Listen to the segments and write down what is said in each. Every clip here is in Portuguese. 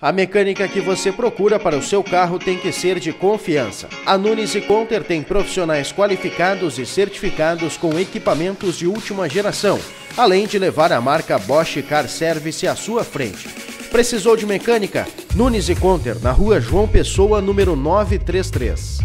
A mecânica que você procura para o seu carro tem que ser de confiança. A Nunes & Conter tem profissionais qualificados e certificados com equipamentos de última geração, além de levar a marca Bosch Car Service à sua frente. Precisou de mecânica? Nunes & Conter, na rua João Pessoa, número 933.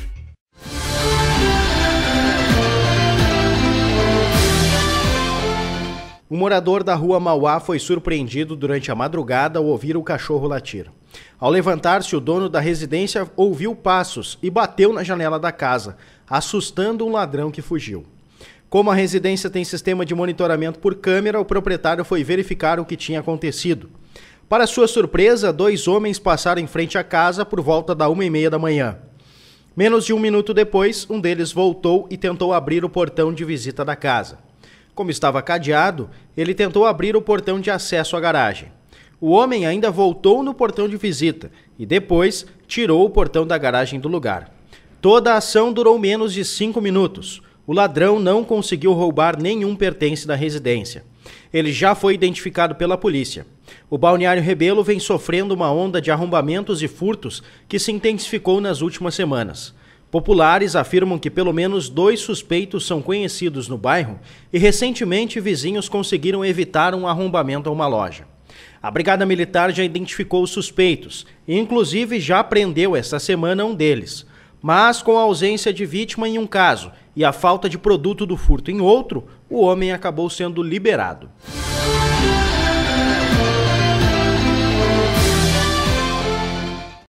Um morador da rua Mauá foi surpreendido durante a madrugada ao ouvir o cachorro latir. Ao levantar-se, o dono da residência ouviu passos e bateu na janela da casa, assustando um ladrão que fugiu. Como a residência tem sistema de monitoramento por câmera, o proprietário foi verificar o que tinha acontecido. Para sua surpresa, 2 homens passaram em frente à casa por volta da 1h30 da manhã. Menos de 1 minuto depois, um deles voltou e tentou abrir o portão de visita da casa. Como estava cadeado, ele tentou abrir o portão de acesso à garagem. O homem ainda voltou no portão de visita e depois tirou o portão da garagem do lugar. Toda a ação durou menos de 5 minutos. O ladrão não conseguiu roubar nenhum pertence da residência. Ele já foi identificado pela polícia. O Balneário Rebelo vem sofrendo uma onda de arrombamentos e furtos que se intensificou nas últimas semanas. Populares afirmam que pelo menos 2 suspeitos são conhecidos no bairro e recentemente vizinhos conseguiram evitar um arrombamento a uma loja. A Brigada Militar já identificou os suspeitos e inclusive já prendeu esta semana um deles. Mas com a ausência de vítima em um caso e a falta de produto do furto em outro, o homem acabou sendo liberado.